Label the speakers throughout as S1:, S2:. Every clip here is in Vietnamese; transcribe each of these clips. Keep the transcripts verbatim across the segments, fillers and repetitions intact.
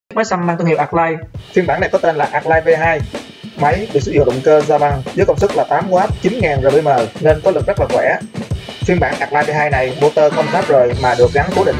S1: Máy xăm mang thương hiệu Arclight.
S2: Phiên bản này có tên là Arclight V hai. Máy được sử dụng động cơ Zaban với công suất là tám oát, chín nghìn rờ pê em nên có lực rất là khỏe. Phiên bản Arclight V hai này motor không tháp rời mà được gắn cố định.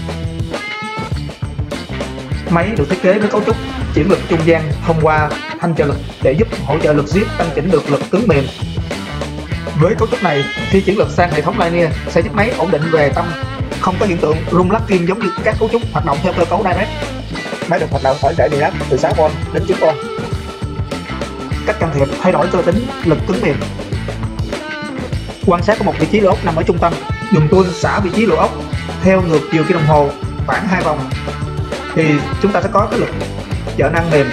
S1: Máy được thiết kế với cấu trúc chuyển lực trung gian thông qua thanh trợ lực để giúp hỗ trợ lực giết tăng chỉnh được lực cứng mềm. Với cấu trúc này, khi chuyển lực sang hệ thống linear sẽ giúp máy ổn định về tâm, không có hiện tượng rung lắc kim giống như các cấu trúc hoạt động theo cơ cấu direct.
S2: Máy được hoạt động ở chạy điện áp từ sáu vôn đến chín vôn.
S1: Cách can thiệp thay đổi cơ tính lực cứng mềm. Quan sát có một vị trí lỗ ốc nằm ở trung tâm. Dùng tuôn xả vị trí lỗ ốc theo ngược chiều kim đồng hồ khoảng hai vòng thì chúng ta sẽ có cái lực trợ năng mềm.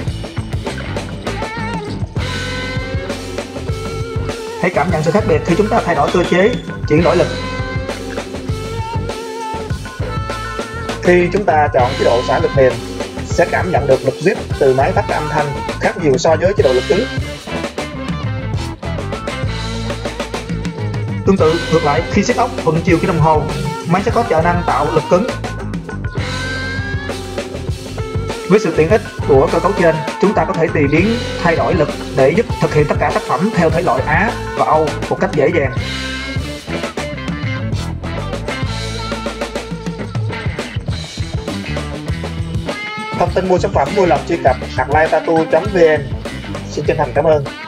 S1: Hãy cảm nhận sự khác biệt khi chúng ta thay đổi cơ chế chuyển đổi lực.
S2: Khi chúng ta chọn chế độ xả lực mềm, sẽ cảm nhận được lực zip từ máy phát ra âm thanh khác nhiều so với chế độ lực cứng.
S1: Tương tự ngược lại, khi siết ốc thuận chiều kim đồng hồ, máy sẽ có trợ năng tạo lực cứng. Với sự tiện ích của cơ cấu trên, chúng ta có thể tùy biến thay đổi lực để giúp thực hiện tất cả tác phẩm theo thể loại Á và Âu một cách dễ dàng.
S2: Thông tin mua sản phẩm vui lòng truy cập arclight tattoo chấm vn. Xin chân thành cảm ơn.